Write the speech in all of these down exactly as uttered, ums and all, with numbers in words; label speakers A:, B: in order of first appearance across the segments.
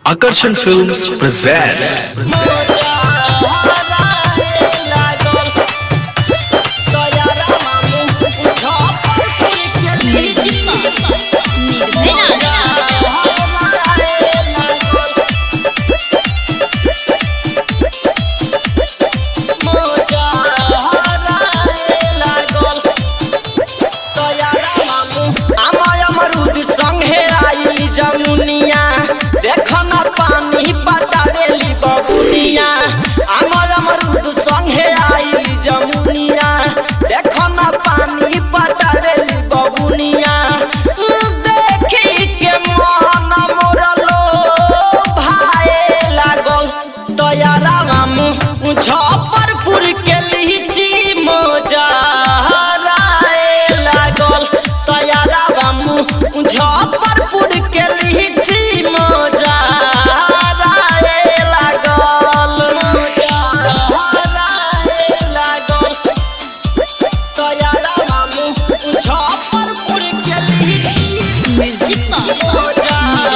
A: Akarshan Films present
B: Muzaffarpur के लीची मोजा लागल तैयारा मुजफ्फरपुर के लीची मोजा लागल लागल तैयारा मुजफ्फरपुर के लीची मोजा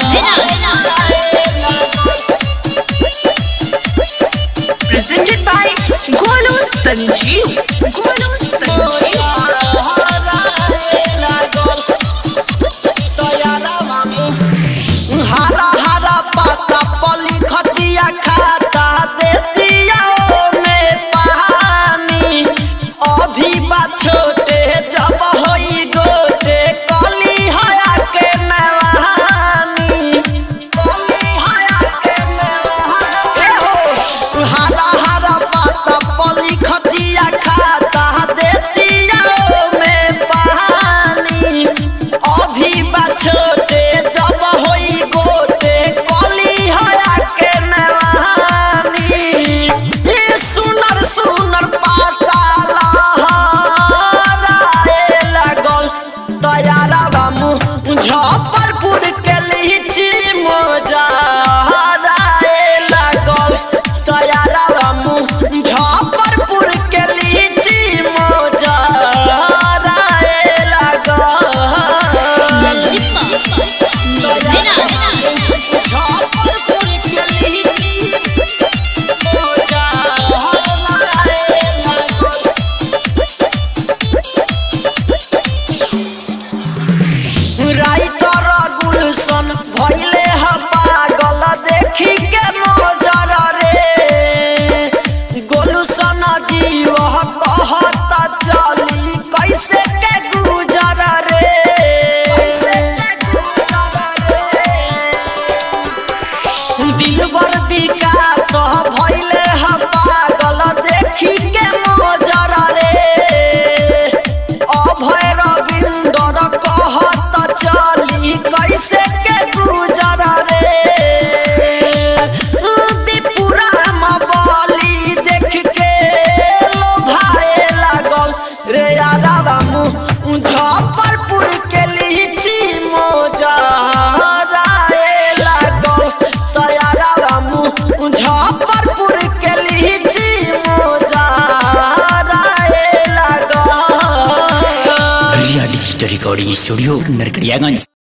C: presented by Golu Sanjeev. Golu Sanjeev.
B: हरा हरा पाता पली खतिया खाता दे दिया में पानी अभी बा छोटे जब होई गोटे कली हया के नवानी कली हया के नवानी हो हरा हरा पाता पली खतिया खाता दे दिया में पानी अभी बा छोटे जब होई गोटे कली हया के नवानी ये सुनर सुनर पाता लहराए लागल तैयारा मुजफ्फरपुर के लीची मोजा लागल तैयारा मुजफ्फरपुर के लीची मोजा राइटर गुलशन भइले ह पागल देखी के नजर रे गुलशन जीव कहत चली कैसे के गुजर रे कैसे के गुजर रे दिलबर विकास भइले ह पागल देखी के नजर रे अभय रविंदर कहत चली कैसे के गुजर रे दीपुरा मबली देख के लोभाए लागल रे यारा मुजफ्फरपुर के लीची मोजा लागल तैयारा मुजफ्फरपुर के लीची मोजा लागल
D: real digital recording studio Narkatiaganj.